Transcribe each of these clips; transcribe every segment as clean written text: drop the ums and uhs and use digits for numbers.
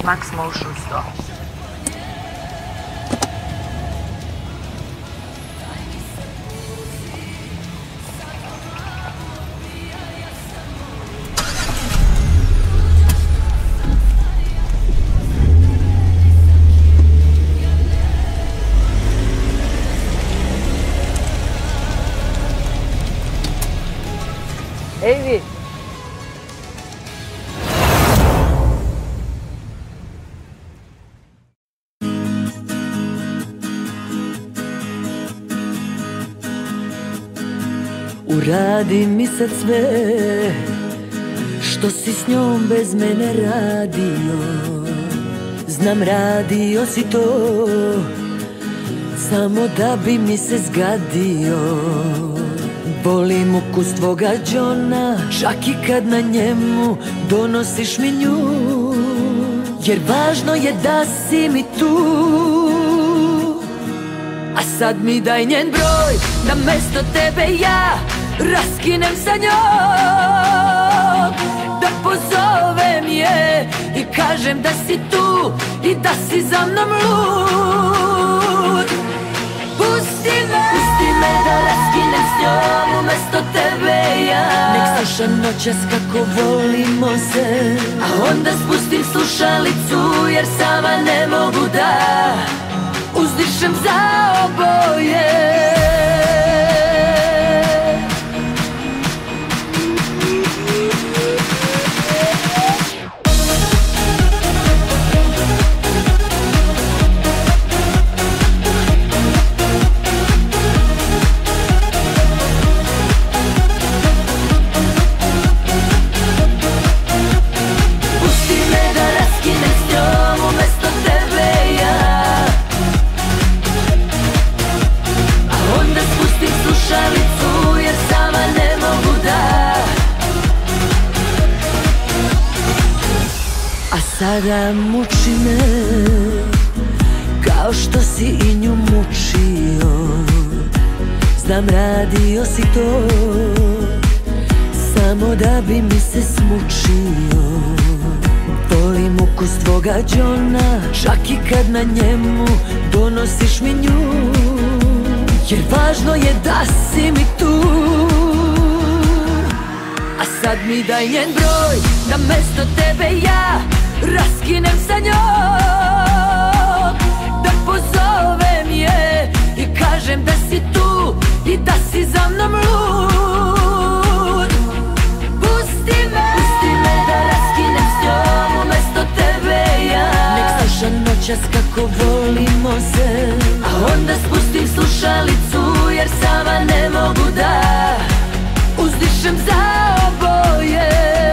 Max Motion 100. Evi. Uradi mi sad sve što si s njom bez mene radio. Znam, radio si to samo da bi mi se zgadio. Volim ukus tvoga džona, čak i kad na njemu donosiš mi nju. Jer važno je da si mi tu. A sad mi daj njen broj, da mesto tebe ja raskinem sa njom. Da pozovem je i kažem da si tu i da si za mnom lud. Pusti me da raskinem s njom umesto tebe ja. Nek sluša noćas kako volimo se, a onda spustim slušalicu jer sama ne mogu da uzdišem za oboje. Sada muči me kao što si i nju mučio. Znam, radio si to samo da bi mi se smučio. Volim ukus tvoga džona, čak i kad na njemu donosiš mi nju. Jer važno je da si mi tu. A sad mi daj njen broj, da mesto tebe ja raskinem sa njom. Da pozovem je i kažem da si tu i da si za mnom lud. Pusti me da raskinem s njom umesto tebe ja. Nek sluša noćas kako volimo se, a onda spustim slušalicu jer sama ne mogu da uzdišem za oboje.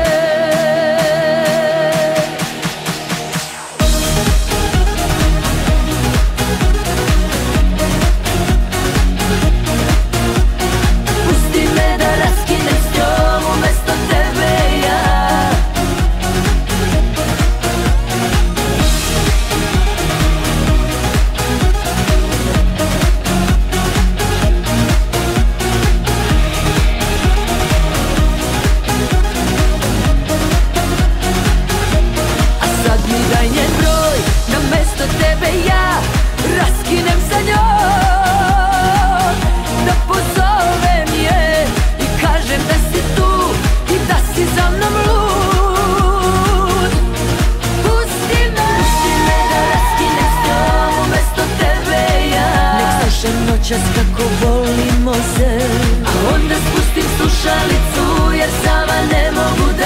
Noćas kako volimo se, a onda spustim slušalicu jer sama ne mogu da